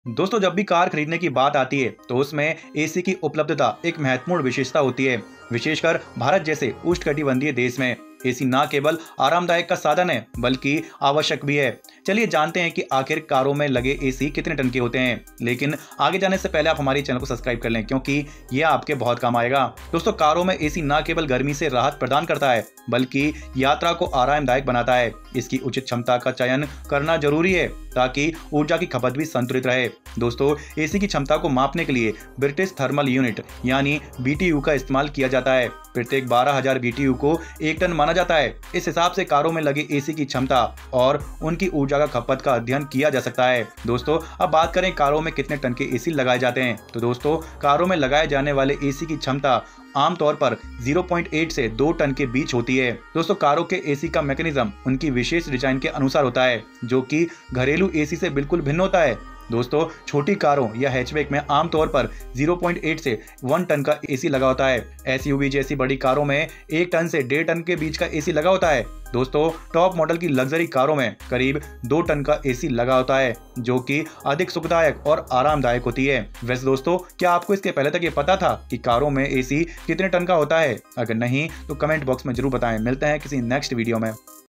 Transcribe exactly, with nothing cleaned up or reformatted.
दोस्तों, जब भी कार खरीदने की बात आती है तो उसमें एसी की उपलब्धता एक महत्वपूर्ण विशेषता होती है। विशेषकर भारत जैसे उष्णकटिबंधीय देश में एसी न केवल आरामदायक का साधन है बल्कि आवश्यक भी है। चलिए जानते हैं कि आखिर कारों में लगे एसी कितने टन के होते हैं। लेकिन आगे जाने से पहले आप हमारे चैनल को सब्सक्राइब कर लें, क्योंकि यह आपके बहुत काम आएगा। दोस्तों, कारों में एसी न केवल गर्मी से राहत प्रदान करता है बल्कि यात्रा को आरामदायक बनाता है। इसकी उचित क्षमता का चयन करना जरूरी है ताकि ऊर्जा की खपत भी संतुलित रहे। दोस्तों, एसी की क्षमता को मापने के लिए ब्रिटिश थर्मल यूनिट यानी बीटीयू का इस्तेमाल किया जाता है। प्रत्येक बारह हज़ार बीटीयू को एक टन माना जाता है। इस हिसाब से कारों में लगे एसी की क्षमता और उनकी ऊर्जा का खपत का अध्ययन किया जा सकता है। दोस्तों, अब बात करें कारों में कितने टन के एसी लगाए जाते हैं। तो दोस्तों, कारों में लगाए जाने वाले एसी की क्षमता आमतौर पर ज़ीरो पॉइंट आठ से दो टन के बीच होती है। दोस्तों, कारों के एसी का मैकेनिज्म उनकी विशेष डिजाइन के अनुसार होता है, जो कि घरेलू एसी से बिल्कुल भिन्न होता है। दोस्तों, छोटी कारों या हैचबैक में आमतौर पर ज़ीरो पॉइंट आठ से एक टन का एसी लगा होता है। एसयूवी जैसी बड़ी कारों में एक टन से डेढ़ टन के बीच का एसी लगा होता है। दोस्तों, टॉप मॉडल की लग्जरी कारों में करीब दो टन का एसी लगा होता है, जो कि अधिक सुखदायक और आरामदायक होती है। वैसे दोस्तों, क्या आपको इसके पहले तक ये पता था कि कारों में एसी कितने टन का होता है? अगर नहीं तो कमेंट बॉक्स में जरूर बताएं। मिलते हैं किसी नेक्स्ट वीडियो में।